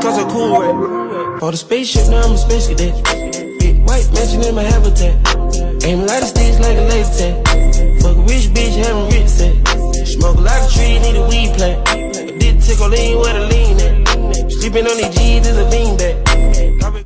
cause I'm cool right. Bought a spaceship, now I'm a space cadet. Big white mansion in my habitat. Aim a lot of sticks like a laser tag. Fuck a rich bitch, having rich sex. Smoke a lot of trees, need a weed plant. A dick tickle lean where the lean at. Sleeping on these G's is a beanbag.